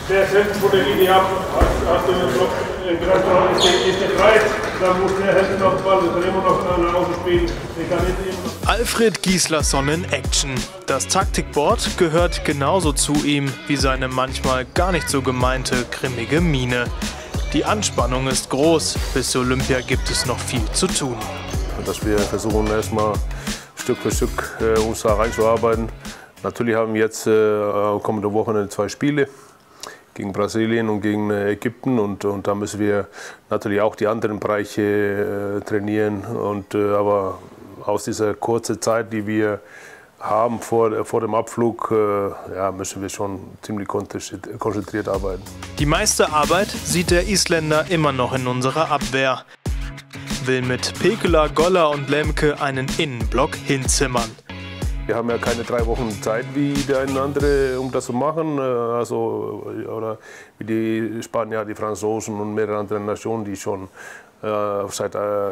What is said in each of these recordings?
sehr selten von der Linie ab. Hast du einen Kreisraum, ist der frei, dann muss der helfen auf den Ball, wir können immer noch nach Außen spielen. Alfred Gislason in Action. Das Taktikboard gehört genauso zu ihm wie seine manchmal gar nicht so gemeinte grimmige Miene. Die Anspannung ist groß, bis zur Olympia gibt es noch viel zu tun. Dass wir versuchen erstmal Stück für Stück uns da reinzuarbeiten. Natürlich haben wir jetzt kommende Woche 2 Spiele gegen Brasilien und gegen Ägypten und da müssen wir natürlich auch die anderen Bereiche trainieren. Aber aus dieser kurzen Zeit, die wir haben vor dem Abflug, müssen wir schon ziemlich konzentriert arbeiten. Die meiste Arbeit sieht der Isländer immer noch in unserer Abwehr. Will mit Pekela, Golla und Lemke einen Innenblock hinzimmern. Wir haben ja keine 3 Wochen Zeit wie der eine andere, um das zu machen. Oder wie die Spanier, die Franzosen und mehrere andere Nationen, die schon seit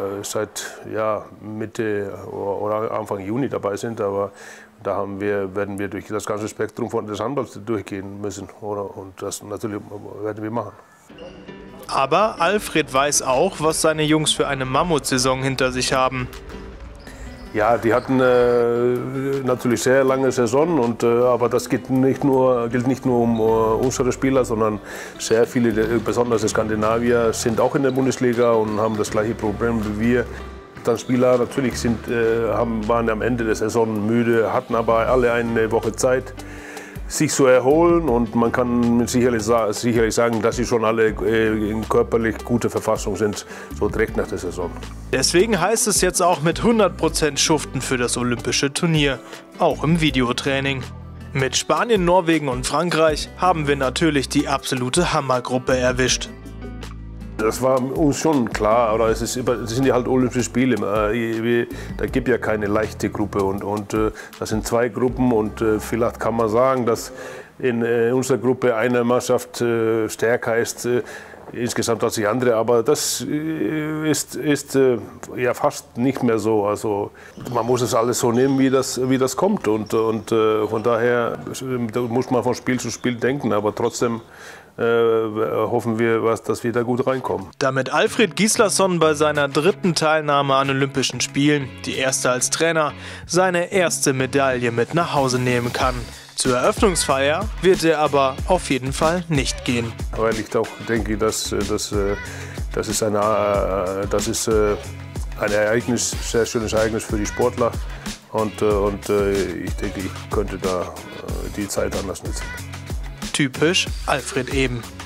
Mitte oder Anfang Juni dabei sind. Aber da werden wir durch das ganze Spektrum des Handballs durchgehen müssen. Und das natürlich werden wir machen. Aber Alfred weiß auch, was seine Jungs für eine Mammutsaison hinter sich haben. Ja, die hatten natürlich sehr lange Saison, aber das gilt nicht nur um unsere Spieler, sondern sehr viele, besonders die Skandinavier, sind auch in der Bundesliga und haben das gleiche Problem wie wir. Dann Spieler natürlich waren am Ende der Saison müde, hatten aber alle eine Woche Zeit, sich zu erholen, und man kann sicherlich sagen, dass sie schon alle in körperlich guter Verfassung sind, so direkt nach der Saison. Deswegen heißt es jetzt auch mit 100% schuften für das olympische Turnier, auch im Videotraining. Mit Spanien, Norwegen und Frankreich haben wir natürlich die absolute Hammergruppe erwischt. Das war uns schon klar, aber es sind ja halt Olympische Spiele. Da gibt ja keine leichte Gruppe und das sind 2 Gruppen und vielleicht kann man sagen, dass in unserer Gruppe eine Mannschaft stärker ist insgesamt als die andere, aber das ist ja fast nicht mehr so. Also man muss es alles so nehmen, wie das kommt und von daher muss man von Spiel zu Spiel denken, aber trotzdem hoffen wir, dass wir da gut reinkommen. Damit Alfred Gislason bei seiner 3. Teilnahme an Olympischen Spielen, die erste als Trainer, seine erste Medaille mit nach Hause nehmen kann. Zur Eröffnungsfeier wird er aber auf jeden Fall nicht gehen. Weil ich auch denke, das ist ein Ereignis, sehr schönes Ereignis für die Sportler und ich denke, ich könnte da die Zeit anders nutzen. Typisch Alfred eben.